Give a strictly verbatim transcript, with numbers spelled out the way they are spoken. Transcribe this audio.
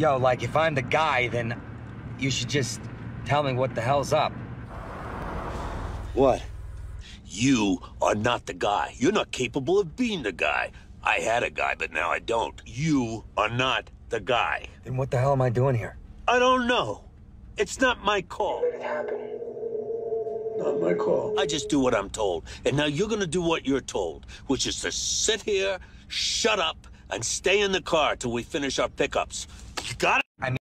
Yo, like, if I'm the guy, then you should just tell me what the hell's up. What? You are not the guy. You're not capable of being the guy. I had a guy, but now I don't. You are not the guy. Then what the hell am I doing here? I don't know. It's not my call. What did happen? Not my call. I just do what I'm told. And now you're gonna do what you're told, which is to sit here, shut up, and stay in the car till we finish our pickups. You got it?